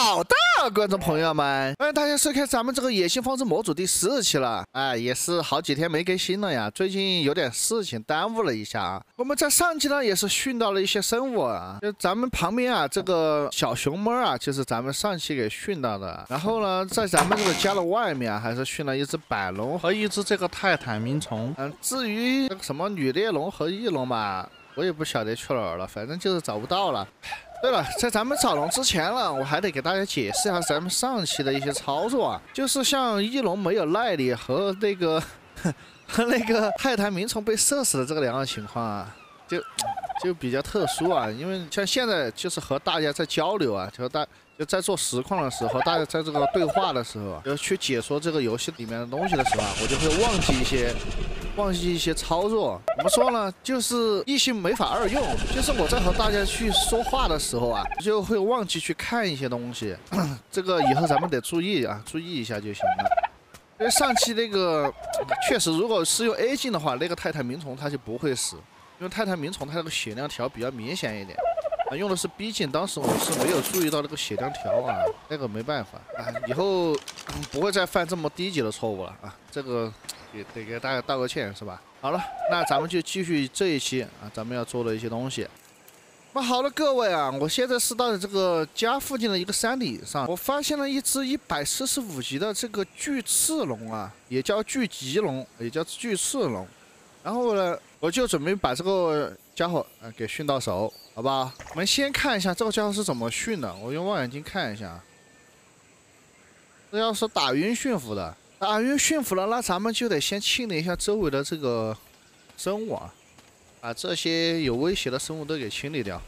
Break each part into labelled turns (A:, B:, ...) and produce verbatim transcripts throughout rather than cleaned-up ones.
A: 好的，观众朋友们，欢迎大家收看咱们这个《野性放置模组》第十期了。哎，也是好几天没更新了呀，最近有点事情耽误了一下啊。我们在上期呢也是训到了一些生物啊，就咱们旁边啊这个小熊猫啊，就是咱们上期给训到的。然后呢，在咱们这个家的外面啊，还是训了一只百龙和一只这个泰坦鸣虫。嗯，至于那个什么女猎龙和翼龙嘛，我也不晓得去哪儿了，反正就是找不到了。 对了，在咱们找龙之前呢，我还得给大家解释一下咱们上期的一些操作啊，就是像翼龙没有耐力和那个和那个泰坦鸣虫被射死的这个两个情况啊，就就比较特殊啊，因为像现在就是和大家在交流啊，就大就在做实况的时候，大家在这个对话的时候，就去解说这个游戏里面的东西的时候啊，我就会忘记一些。 忘记一些操作，怎么说呢？就是一心没法二用。就是我在和大家去说话的时候啊，就会忘记去看一些东西。这个以后咱们得注意啊，注意一下就行了。因为上期那个确实，如果是用 A 镜的话，那个泰坦鸣虫它就不会死，因为泰坦鸣虫它那个血量条比较明显一点。啊，用的是 B 镜，当时我是没有注意到那个血量条啊，那个没办法啊，以后、嗯、不会再犯这么低级的错误了啊，这个。 也得给大家道个歉，是吧？好了，那咱们就继续这一期啊，咱们要做的一些东西。那好了，各位啊，我现在是到了这个家附近的一个山顶上，我发现了一只一百四十五级的这个巨翅龙啊，也叫巨棘龙，也叫巨翅龙。然后呢，我就准备把这个家伙啊给训到手，好不好？我们先看一下这个家伙是怎么训的，我用望远镜看一下。这要是打晕驯服的。 打晕驯服了，那咱们就得先清理一下周围的这个生物啊，把这些有威胁的生物都给清理掉。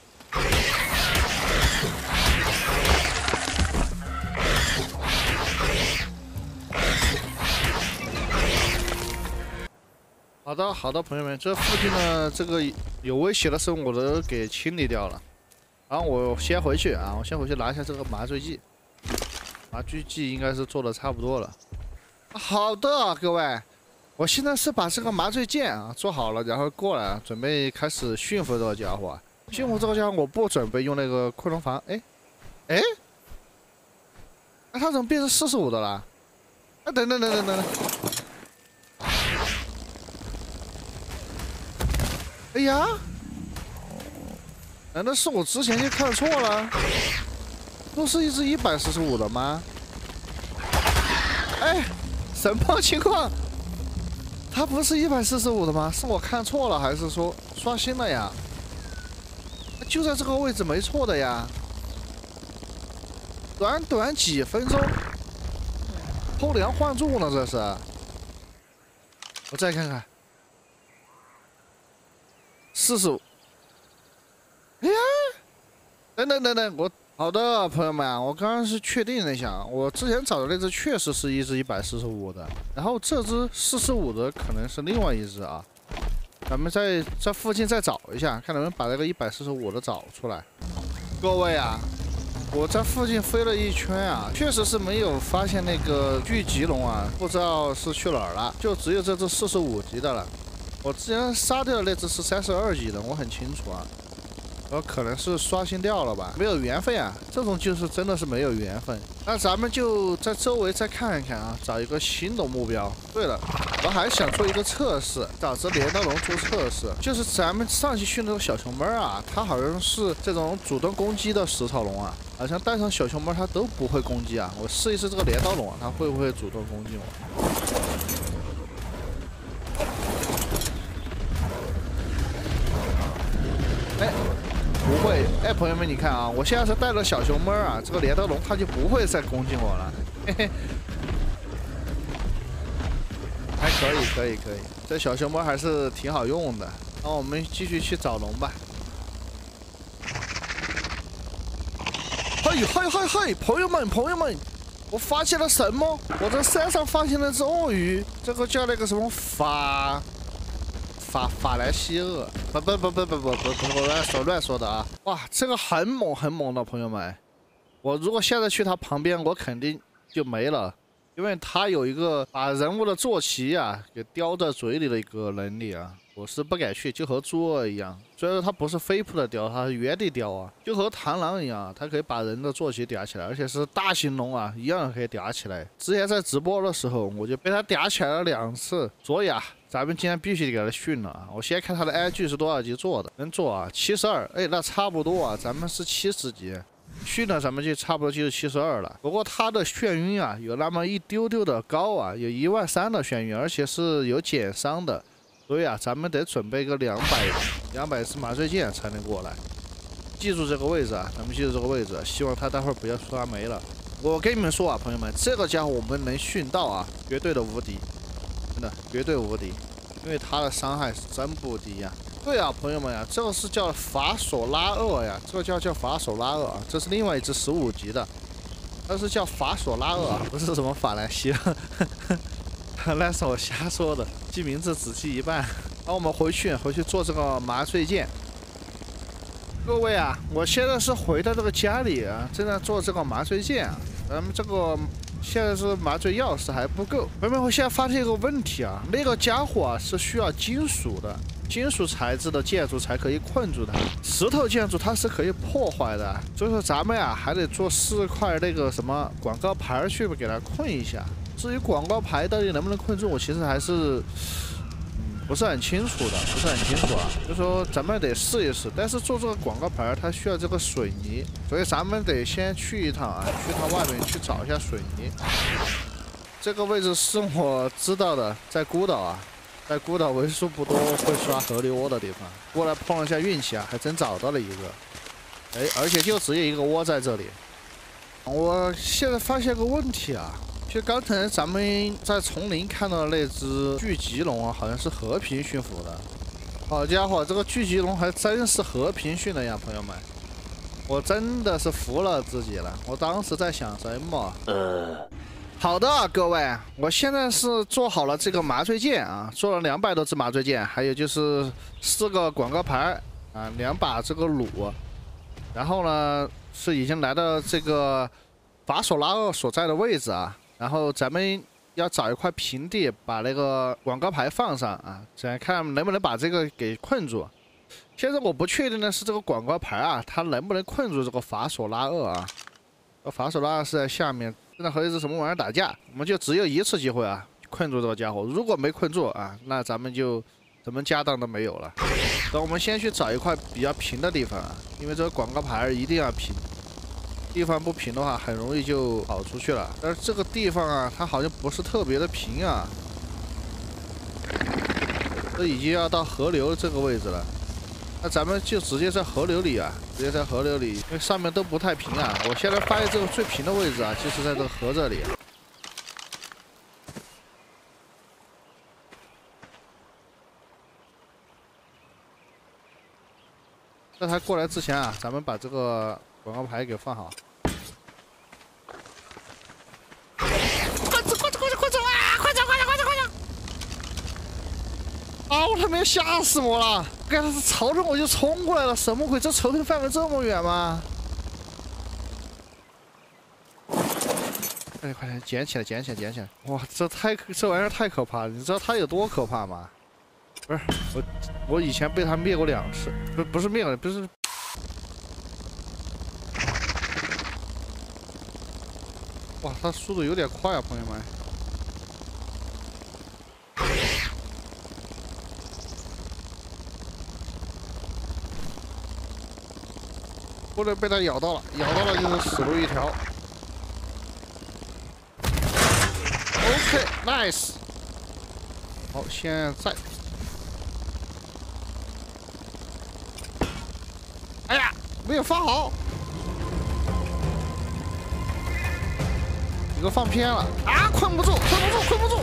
A: 好的，好的，朋友们，这附近的这个有威胁的生物我都给清理掉了。然后我先回去啊，我先回去拿一下这个麻醉剂，麻醉剂应该是做的差不多了。 好的，各位，我现在是把这个麻醉剑啊做好了，然后过来准备开始驯服这个家伙。驯服这个家伙，我不准备用那个昆仑防。哎，哎，那他怎么变成四十五的了？啊，等等等等等等。哎呀，难道是我之前就看错了？不是一只一百四十五的吗？哎。 什么情况？它不是一百四十五的吗？是我看错了，还是说刷新了呀？就在这个位置，没错的呀。短短几分钟，偷梁换柱呢，这是。我再看看，四十五。哎呀，等等等等，我。 好的，朋友们啊，我刚刚是确定了一下，我之前找的那只确实是一只一百四十五的，然后这只四十五的可能是另外一只啊。咱们在这附近再找一下，看能不能把那个一百四十五的找出来。各位啊，我在附近飞了一圈啊，确实是没有发现那个巨棘龙啊，不知道是去哪儿了，就只有这只四十五级的了。我之前杀掉的那只是三十二级的，我很清楚啊。 呃，可能是刷新掉了吧，没有缘分啊，这种就是真的是没有缘分。那咱们就在周围再看一看啊，找一个新的目标。对了，我还想做一个测试，找只镰刀龙做测试，就是咱们上期训的小熊猫啊，它好像是这种主动攻击的食草龙啊，好像带上小熊猫它都不会攻击啊。我试一试这个镰刀龙啊，它会不会主动攻击我？ 哎，不会！哎，朋友们，你看啊，我现在是带了小熊猫啊，这个镰刀龙它就不会再攻击我了。嘿嘿，还可以，可以，可以，这小熊猫还是挺好用的。那我们继续去找龙吧。嘿，嘿，嘿，嘿，朋友们，朋友们，我发现了什么？我在山上发现了只鳄鱼，这个叫那个什么法。 法法兰西鳄，不不不不不不不不，我乱说乱说的啊！哇，这个很猛很猛的朋友们，我如果现在去它旁边，我肯定就没了， 因为它有一个把人物的坐骑啊给叼在嘴里的一个能力啊。 我是不敢去，就和猪儿一样。虽然它不是飞扑的叼，它是原地叼啊，就和螳螂一样，它可以把人的坐骑叼起来，而且是大型龙啊，一样可以叼起来。之前在直播的时候，我就被它叼起来了两次，所以啊，咱们今天必须得给它训了啊！我先看它的 I G 是多少级做的，能做啊，七十二，哎，那差不多啊，咱们是七十级，训了咱们就差不多就是七十二了。不过它的眩晕啊，有那么一丢丢的高啊，有一万三的眩晕，而且是有减伤的。 所以啊，咱们得准备个两百两百支麻醉剑才能过来。记住这个位置啊，咱们记住这个位置，希望他待会儿不要刷没了。我跟你们说啊，朋友们，这个家伙我们能训到啊，绝对的无敌，真的绝对无敌，因为他的伤害是真不低呀。对啊，朋友们呀、啊，这个是叫法索拉厄呀，这个叫叫法索拉厄啊，这是另外一只十五级的，它是叫法索拉厄啊，不是什么法兰西。那是我瞎说的，记名字只记一半。然后我们回去回去做这个麻醉剑。各位啊，我现在是回到这个家里啊，正在做这个麻醉剑啊。咱们这个现在是麻醉钥匙还不够。朋友们，我现在发现一个问题啊，那个家伙啊是需要金属的，金属材质的建筑才可以困住它，石头建筑它是可以破坏的。所以说咱们呀、啊、还得做四块那个什么广告牌去给它困一下。 至于广告牌到底能不能困住，我其实还是嗯不是很清楚的，不是很清楚啊。就说咱们得试一试，但是做这个广告牌它需要这个水泥，所以咱们得先去一趟啊，去趟外面去找一下水泥。这个位置是我知道的，在孤岛啊，在孤岛为数不多会刷河流窝的地方。过来碰了一下运气啊，还真找到了一个。哎，而且就只有一个窝在这里。我现在发现个问题啊。 就刚才咱们在丛林看到的那只巨棘龙啊，好像是和平驯服的。好家伙，这个巨棘龙还真是和平驯的呀，朋友们！我真的是服了自己了。我当时在想什么？呃，好的，各位，我现在是做好了这个麻醉剑啊，做了两百多支麻醉剑，还有就是四个广告牌啊，两把这个弩，然后呢是已经来到这个法索拉厄所在的位置啊。 然后咱们要找一块平地，把那个广告牌放上啊，咱看能不能把这个给困住。现在我不确定的是这个广告牌啊，它能不能困住这个法索拉厄啊？这法索拉厄是在下面，正在和一只什么玩意儿打架，我们就只有一次机会啊，困住这个家伙。如果没困住啊，那咱们就什么家当都没有了。等我们先去找一块比较平的地方啊，因为这个广告牌一定要平。 地方不平的话，很容易就跑出去了。但是这个地方啊，它好像不是特别的平啊。这已经要到河流这个位置了，那咱们就直接在河流里啊，直接在河流里，因为上面都不太平啊。我现在发现这个最平的位置啊，就是在这个河这里。在他过来之前啊，咱们把这个广告牌给放好。 啊！我他妈吓死我了！刚才是朝着我就冲过来了，什么鬼？这仇恨范围这么远吗？快点快点，捡起来，捡起来，捡起来！哇，这太这玩意儿太可怕了！你知道它有多可怕吗？不是我，我以前被它灭过两次，不不是灭了，不是。哇，它速度有点快啊，朋友们。 不能被它咬到了，咬到了就是死路一条。OK，nice。好，现在，哎呀，没有放好，你给我放偏了啊！困不住，困不住，困不住，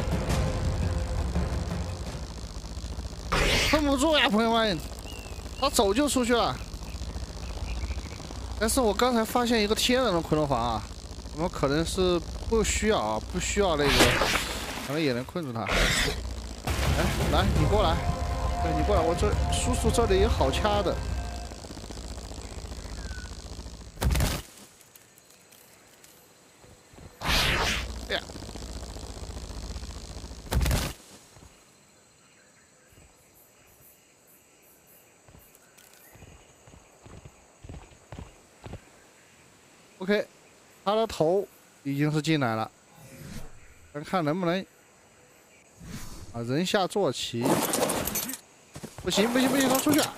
A: 困不住呀，朋友们，他走就出去了。 但是我刚才发现一个天然的昆仑防啊，我们可能是不需要啊，不需要那个，可能也能困住他。哎，来，你过来，对，你过来，我这叔叔这里有好掐的。哎呀， 他的头已经是进来了，咱看能不能啊人下坐骑。不行不行不行，他出去了。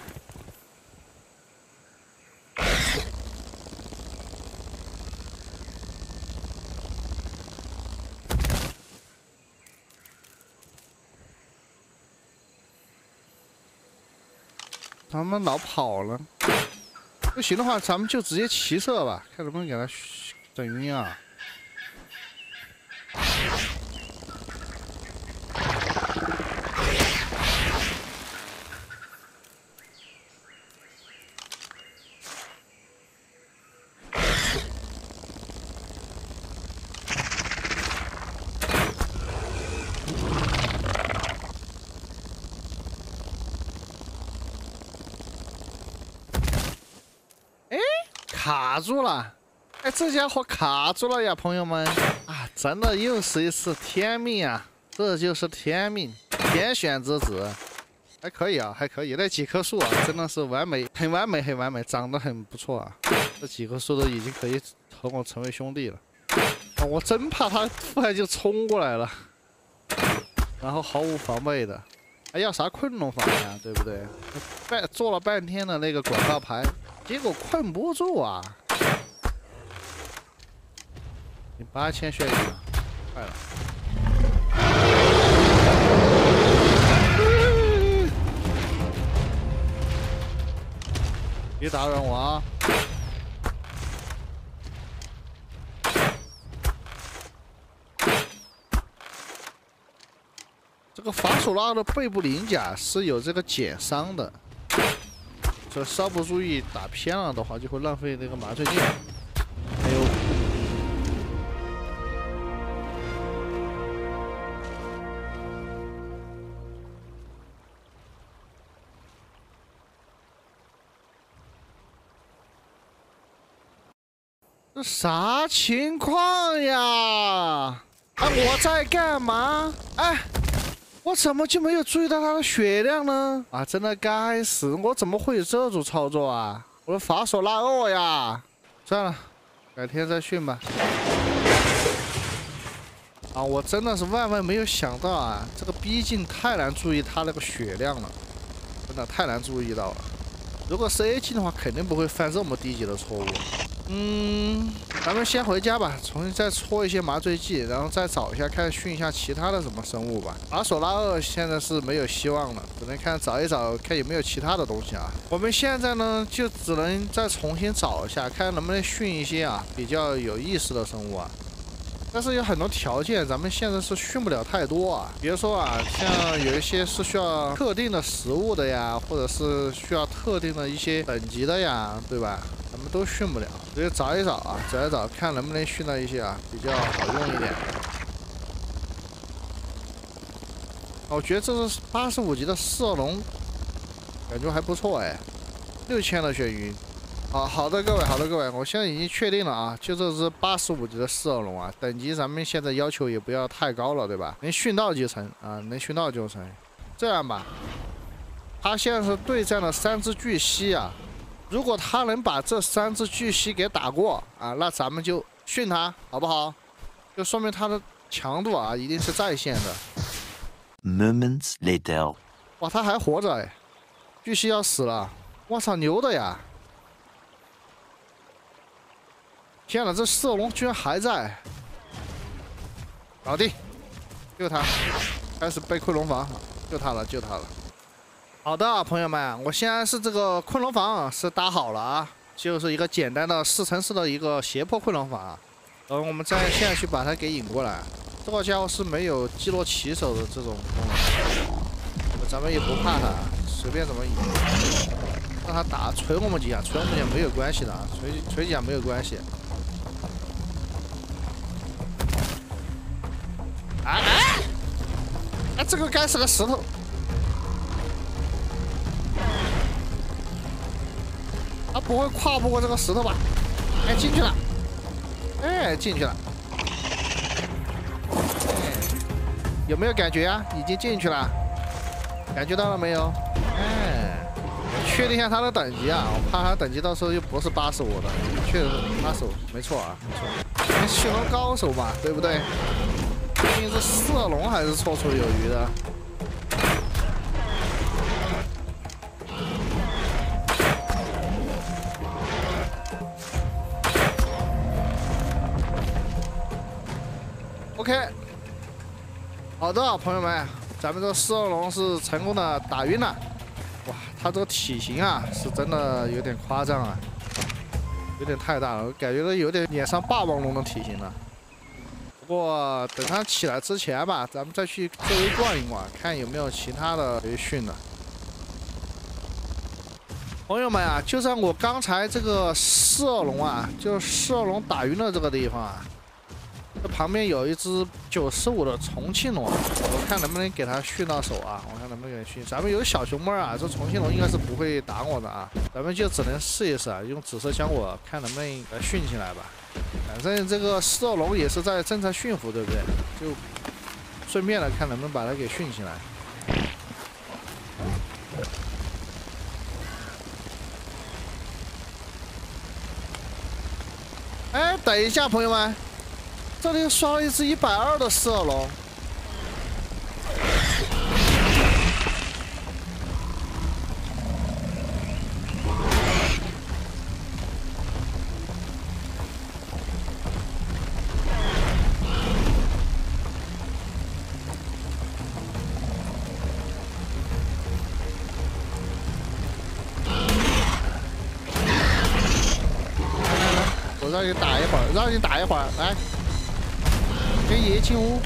A: 他们老跑了，不行的话，咱们就直接骑射吧，看能不能给他整晕啊！卡住了，哎，这家伙卡住了呀，朋友们啊，真的又是一次天命啊，这就是天命，天选之子，还可以啊，还可以，那几棵树啊，真的是完美，很完美，很完美，长得很不错啊，这几棵树都已经可以和我成为兄弟了，啊，我真怕他突然就冲过来了，然后毫无防备的，还要啥困龙法呀，对不对？半做了半天的那个广告牌。 结果困不住啊！你八千血影，快了！别打扰我啊！这个法索拉的背部鳞甲是有这个减伤的。 这稍不注意打偏了的话，就会浪费那个麻醉剂。还有，这啥情况呀？啊，我在干嘛？哎。 我怎么就没有注意到他的血量呢？啊，真的该死！我怎么会有这种操作啊？我的法索拉二呀！算了，改天再训吧。啊，我真的是万万没有想到啊，这个逼近太难注意他那个血量了，真的太难注意到了。如果是 A 级的话，肯定不会犯这么低级的错误。嗯，咱们先回家吧，重新再搓一些麻醉剂，然后再找一下，看训一下其他的什么生物吧。法索拉二现在是没有希望了，只能看找一找，看有没有其他的东西啊。我们现在呢，就只能再重新找一下，看能不能训一些啊比较有意思的生物啊。 但是有很多条件，咱们现在是训不了太多啊。比如说啊，像有一些是需要特定的食物的呀，或者是需要特定的一些等级的呀，对吧？咱们都训不了，所以找一找啊，找一找，看能不能训到一些啊比较好用一点。我觉得这是八十五级的射龙，感觉还不错哎，六千的血晕。 好好的，各位，好的，各位，我现在已经确定了啊，就这只八十五级的四耳龙啊，等级咱们现在要求也不要太高了，对吧？能训到就成啊，能训到就成。这样吧，他现在是对战了三只巨蜥啊，如果他能把这三只巨蜥给打过啊，那咱们就训他，好不好？就说明他的强度啊，一定是在线的。
B: Moments later，
A: 哇，他还活着哎，巨蜥要死了，我操，牛的呀！ 天哪，这射龙居然还在！搞定，救他！开始背困龙房，救他了，救他了。好的，朋友们，我现在是这个困龙房是搭好了啊，就是一个简单的四乘四的一个胁迫困龙房啊。然后我们再现在去把它给引过来。这个家伙是没有击落骑手的这种功能，咱们也不怕他，随便怎么引，让他打锤我们几下，锤我们也没有关系的，锤锤几下没有关系。 哎哎！哎，这个该死的石头！他不会跨不过这个石头吧？哎，进去了！哎，进去了！哎，有没有感觉啊？已经进去了，感觉到了没有？哎， 确定一下他的等级啊，我怕他等级到时候又不是八十五的，确实八十五，没错啊，没错。驯龙高手嘛，对不对？毕竟这色龙还是绰绰有余的。 OK， 好的，朋友们，咱们这四二龙是成功的打晕了。哇，它这个体型啊，是真的有点夸张啊，有点太大了，我感觉都有点脸上霸王龙的体型了。不过等它起来之前吧，咱们再去周围逛一逛，看有没有其他的可以训的。朋友们啊，就在我刚才这个四二龙啊，就是四二龙打晕的这个地方啊。 这旁边有一只九十五的重庆龙，我看能不能给它训到手啊？我看能不能给它训。咱们有小熊猫啊，这重庆龙应该是不会打我的啊，咱们就只能试一试啊，用紫色香火看能不能给它训起来吧。反正这个四二龙也是在正在驯服，对不对？就顺便的看能不能把它给训起来。哎，等一下，朋友们。 这里刷了一只一百二的四二龙，我让你打一会儿，让你打一会儿，来。 跟爷进屋。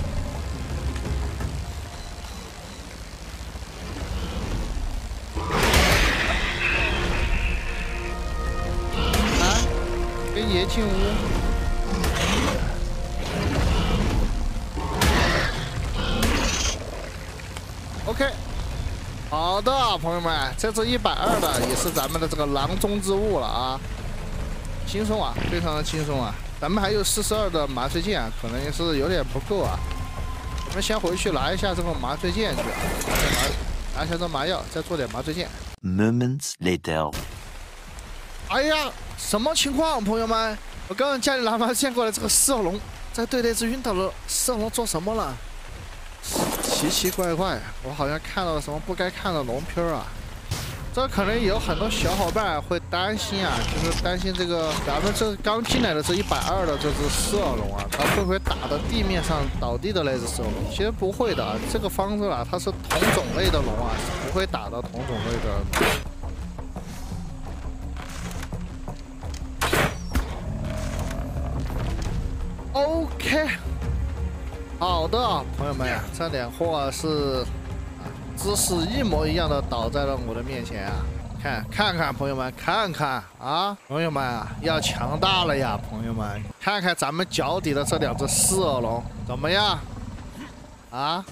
A: 来，跟爷进屋。OK， 好的，朋友们，这只一百二的也是咱们的这个囊中之物了啊，轻松啊，非常的轻松啊。 咱们还有四十二的麻醉剑，可能也是有点不够啊。我们先回去拿一下这个麻醉剑去啊，拿拿一下这麻药，再做点麻醉剑。
B: Moments later。
A: 哎呀，什么情况，朋友们？我刚刚家里拿麻醉剑过来，这个四二龙在队内是晕倒了。四二龙做什么了？奇奇怪怪，我好像看到了什么不该看的龙片啊。 这可能有很多小伙伴会担心啊，就是担心这个咱们这刚进来的这一百二的这只四二龙啊，它会不会打到地面上倒地的那只四二龙？其实不会的啊，这个方子啊，它是同种类的龙啊，是不会打到同种类的。OK， 好的，朋友们，这两货是。 姿势一模一样的倒在了我的面前啊！看，看看，朋友们，看看啊，朋友们啊，要强大了呀，朋友们，看看咱们脚底的这两只四耳龙怎么样？啊，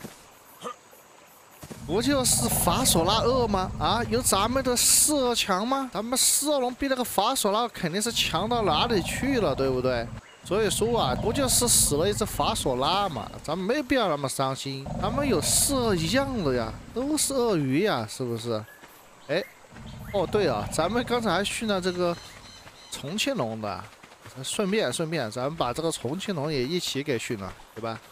A: 不就是法索拉二吗？啊，有咱们的四耳强吗？咱们四耳龙比那个法索拉肯定是强到哪里去了，对不对？ 所以说啊，不就是死了一只法索拉嘛？咱们没必要那么伤心，咱们有四鳄一样的呀，都是鳄鱼呀，是不是？哎，哦对啊，咱们刚才还训了这个重庆龙的，顺便顺便，咱们把这个重庆龙也一起给训了，对吧？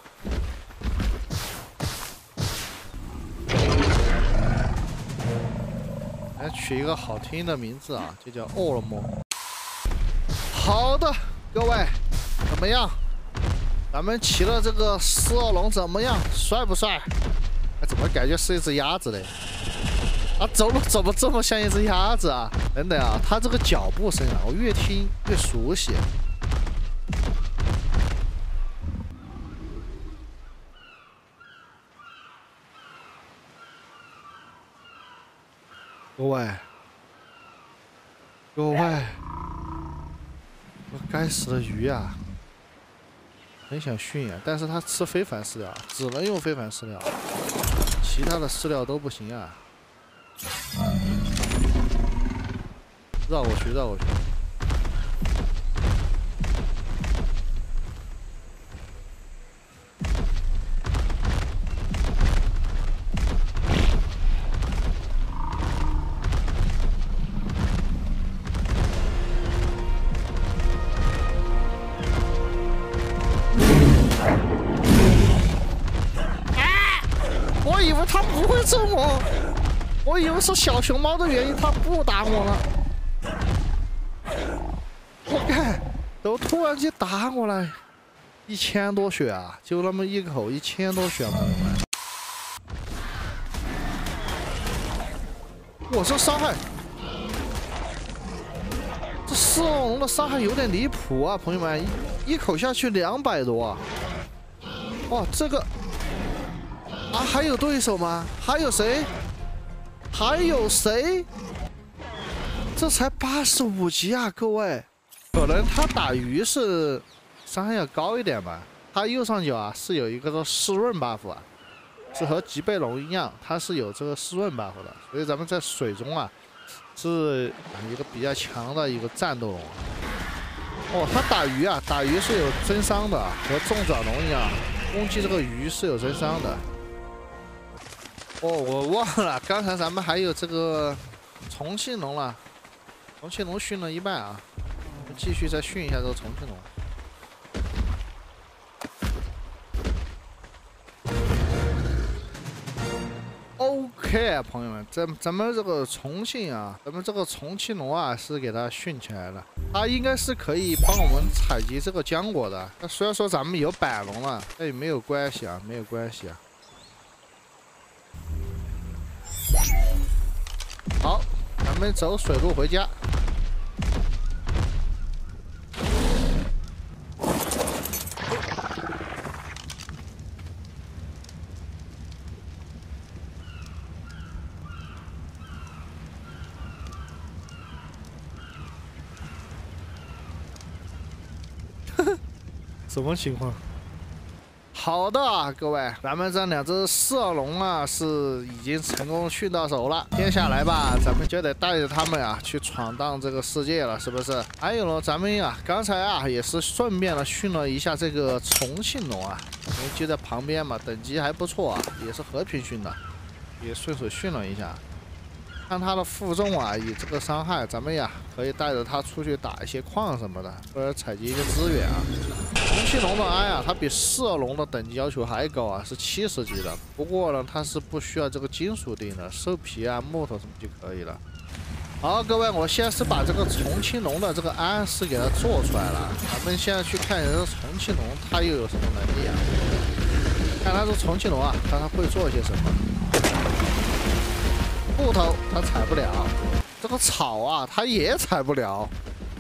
A: 来取一个好听的名字啊，就叫奥尔莫。好的，各位。 怎么样？咱们骑了这个四二龙怎么样？帅不帅？哎，怎么感觉是一只鸭子嘞？啊，走路怎么这么像一只鸭子啊？等等啊，它这个脚步声啊，我越听越熟悉。各位，各位，这该死的鱼啊！ 很想驯啊，但是它吃非凡饲料，只能用非凡饲料，其他的饲料都不行啊。绕过去，绕过去。 他不会揍我，我以为是小熊猫的原因，他不打我了。我看，都突然间打过来，一千多血啊，就那么一口，一千多血，朋友们。我这伤害，这四恶龙的伤害有点离谱啊，朋友们，一一口下去两百多啊！哇，这个啊，还有对手吗？还有谁？还有谁？这才八十五级啊，各位，可能他打鱼是伤害要高一点吧。他右上角啊是有一个湿润 buff 啊。是和吉贝龙一样，它是有这个湿润 buff 的，所以咱们在水中啊是一个比较强的一个战斗龙。哦，它打鱼啊，打鱼是有增伤的，和重爪龙一样，攻击这个鱼是有增伤的。哦，我忘了，刚才咱们还有这个重庆龙了，重庆龙训了一半啊，我们继续再训一下这个重庆龙。OK， 朋友们，咱咱们这个重庆啊，咱们这个重庆龙啊是给它训起来了，它应该是可以帮我们采集这个浆果的。那虽然说咱们有板龙了，但也没有关系啊，没有关系啊。好，咱们走水路回家。什么情况？好的啊，各位，咱们这两只色龙啊是已经成功训到手了。接下来吧，咱们就得带着他们啊去闯荡这个世界了，是不是？还有呢，咱们呀、啊，刚才啊也是顺便的训了一下这个重庆龙啊，因为就在旁边嘛，等级还不错啊，也是和平训的，也顺手训了一下。看它的负重啊，以这个伤害，咱们呀可以带着它出去打一些矿什么的，或者采集一些资源啊。重庆龙的 I 啊，它比色龙的等级要求还高啊，是七十级的。不过呢，它是不需要这个金属锭的，兽皮啊、木头什么就可以了。好，各位，我现在是把这个重庆龙的这个鞍是给它做出来了。咱们现在去看一下这个重庆龙它又有什么能力啊？看它这重庆龙啊，看它会做些什么。木头它采不了，这个草啊它也采不了。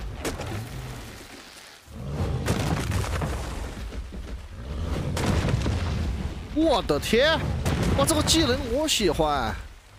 A: 我的天！哇，这个技能我喜欢。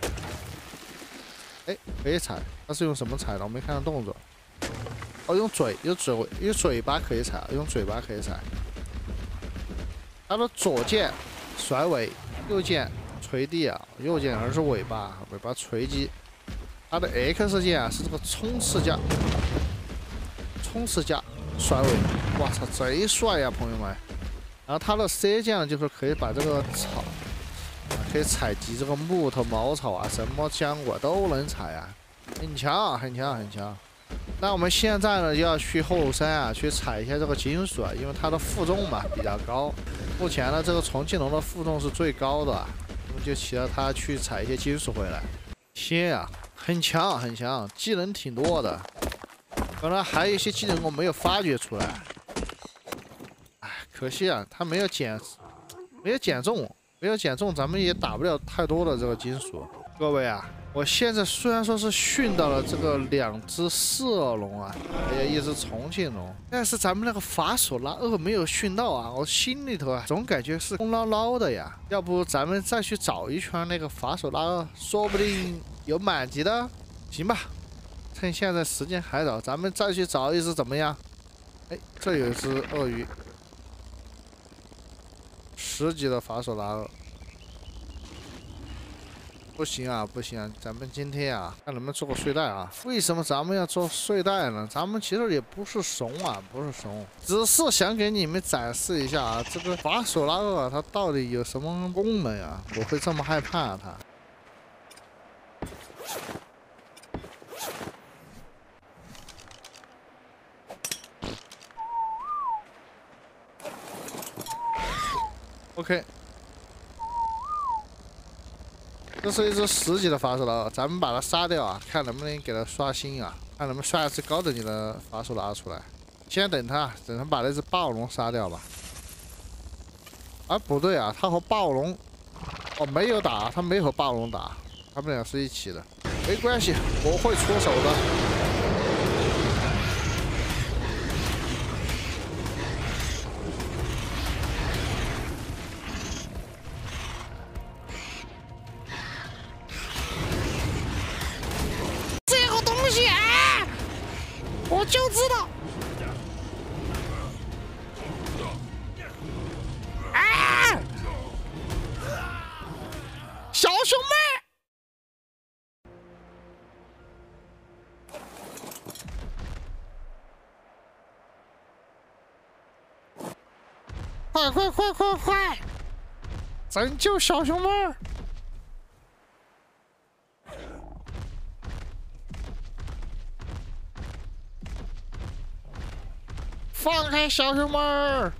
A: 哎，可以采，它是用什么采的？我没看到动作。哦，用嘴，用嘴，用嘴巴可以采，用嘴巴可以采。它的左键甩尾，右键垂地啊，右键而是尾巴，尾巴垂击。它的 X 键啊是这个冲刺加，冲刺加甩尾。哇操，贼帅呀，朋友们！然后它的 C 键呢，就是可以把这个草，啊，可以采集这个木头、茅草啊，什么浆果都能采啊，很强，很强，很强。那我们现在呢，就要去后山啊，去采一下这个金属啊，因为它的负重嘛比较高。目前呢，这个重庆龙的负重是最高的，我们就骑着它去采一些金属回来。天啊，很强，很强，技能挺多的。可能还有一些技能我没有发掘出来。可惜啊，它没有减，没有减重，没有减重，咱们也打不了太多的这个金属。各位啊，我现在虽然说是训到了这个两只色龙啊，还有一只重庆龙，但是咱们那个法索拉二没有训到啊，我心里头啊总感觉是空落落的呀。要不咱们再去找一圈那个法索拉二，说不定有满级的。行吧，趁现在时间还早，咱们再去找一只怎么样？哎，这有一只鳄鱼。十级的法索拉二，不行啊，不行啊！咱们今天啊，看能不能做个睡袋啊？为什么咱们要做睡袋呢？咱们其实也不是怂啊，不是怂，只是想给你们展示一下啊，这个法索拉二它到底有什么功能啊？我会这么害怕它。OK， 这是一只十级的法术佬，咱们把它杀掉啊，看能不能给它刷新啊，看能不能刷一只高等级的法术佬出来。先等他，等他把那只暴龙杀掉吧。啊，不对啊，他和暴龙哦没有打，他没和暴龙打，他们俩是一起的。没关系，我会出手的。
C: 我就知道，啊！小兄妹，快快快快快，拯救小熊妹儿！ 放开小熊妹儿！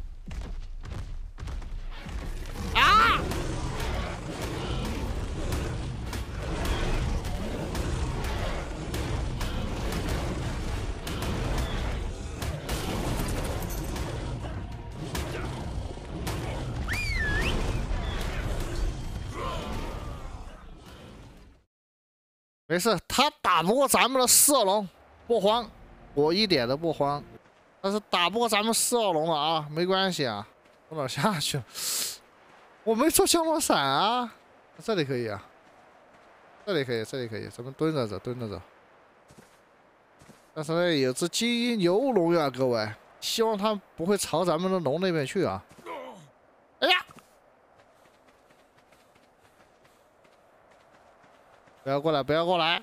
C: 啊！
A: 没事，他打不过咱们的四恶龙，不慌，我一点都不慌。 但是打不过咱们四恶龙了啊，没关系啊，我哪下去了？我没做降落伞啊，这里可以啊，这里可以，这里可以，咱们蹲着走，蹲着走。但是呢，有只金牛龙呀，各位，希望它不会朝咱们的龙那边去啊。哎呀！不要过来，不要过来！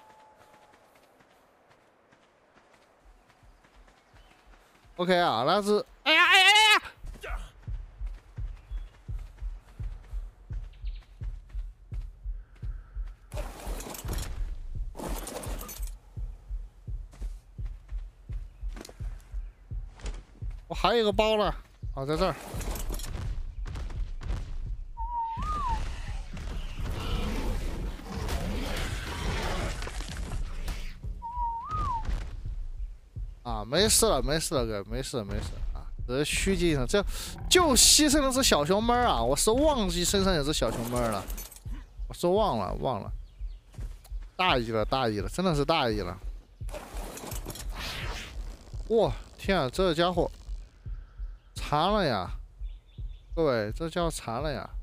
A: OK 啊，那是，
C: 哎呀哎呀哎呀！
A: 我还有一个包呢，哦，在这儿。啊，没事了，没事了，哥，没事没事啊，这是虚惊上，这就牺牲了只小熊猫啊！我是忘记身上有只小熊猫了，我是忘了忘了，大意了大意了，真的是大意了！哇，天啊，这家伙残了呀！各位，这家伙残了呀！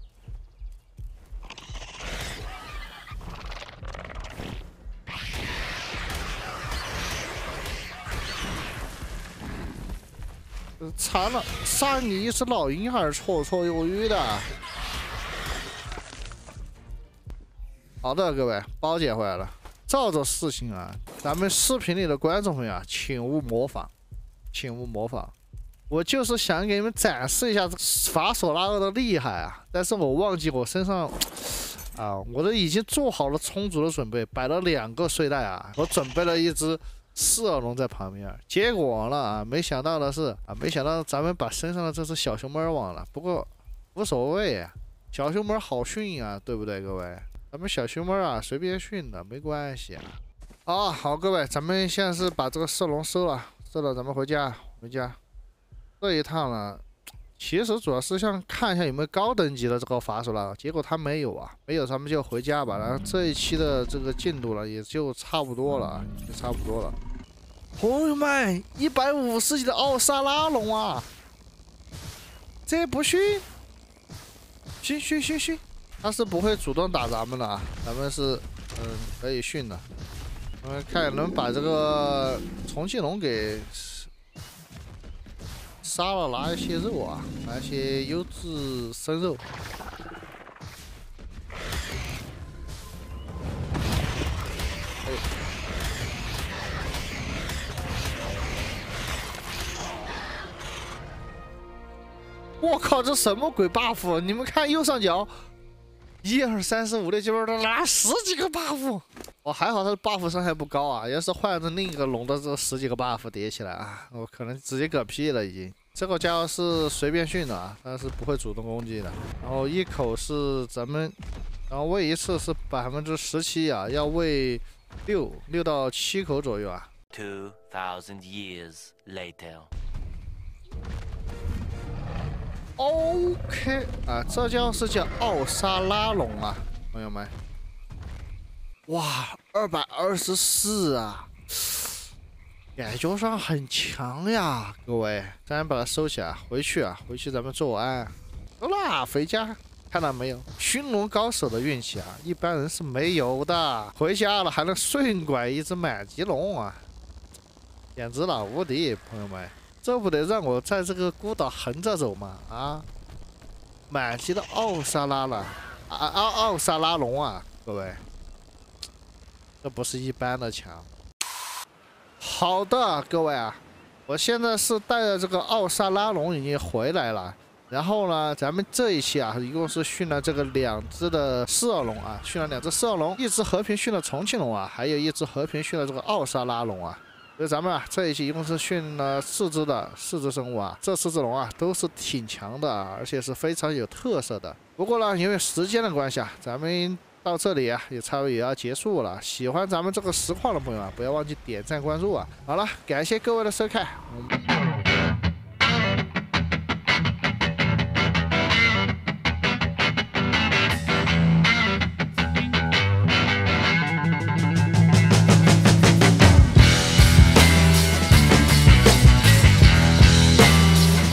A: 惨了，杀你一只老鹰还是绰绰有余的。好的，各位，包捡回来了。照着事情啊，咱们视频里的观众朋友啊，请勿模仿，请勿模仿。我就是想给你们展示一下这法索拉厄的厉害啊，但是我忘记我身上啊，我都已经做好了充足的准备，摆了两个睡袋啊，我准备了一只。 四恶龙在旁边，结果呢啊，没想到的是啊，没想到咱们把身上的这只小熊猫忘了。不过无所谓啊，小熊猫好训啊，对不对，各位？咱们小熊猫啊，随便训的没关系啊。好好，各位，咱们现在是把这个四龙收了，收了，咱们回家，回家。这一趟呢，其实主要是想看一下有没有高等级的这个法术了，结果他没有啊，没有，咱们就回家吧。然后这一期的这个进度呢，也就差不多了，就差不多了。 朋友们，一百五十级的奥萨拉龙啊，这不训，训训训训，他是不会主动打咱们的啊，咱们是嗯可以训的。我们看能把这个重庆龙给杀了，拿一些肉啊，拿一些优质生肉。 我靠，这什么鬼 buff？ 你们看右上角，一二三四五六七八，他拿十几个 buff。我还好，他的 buff 伤害不高啊。要是换成另一个龙的这十几个 buff 叠起来啊，我可能直接嗝屁了已经。这个家伙是随便训的啊，但是不会主动攻击的。然后一口是咱们然后喂一次是百分之十七啊，要喂六六到七口左右啊。
B: Two thousand years later.
A: OK 啊，这叫是叫奥沙拉龙啊，朋友们。哇，二百二十四啊，感觉上很强呀，各位。咱把它收起来，回去啊，回去咱们做完。走啦，回家。看到没有，驯龙高手的运气啊，一般人是没有的。回家了还能顺拐一只满级龙啊，简直了无敌，朋友们。这不得让我在这个孤岛横着走吗？啊，满级的奥沙拉了，啊奥奥沙拉龙啊，各位，这不是一般的强。好的，各位啊，我现在是带着这个奥沙拉龙已经回来了。然后呢，咱们这一期啊，一共是训了这个两只的狮耳龙啊，训了两只狮耳龙，一只和平训了重庆龙啊，还有一只和平训了这个奥沙拉龙啊。所以咱们啊这一期一共是训了四只的四只生物啊，这四只龙啊都是挺强的，而且是非常有特色的。不过呢，因为时间的关系啊，咱们到这里啊也差不多也要结束了。喜欢咱们这个实况的朋友啊，不要忘记点赞关注啊。好了，感谢各位的收看。嗯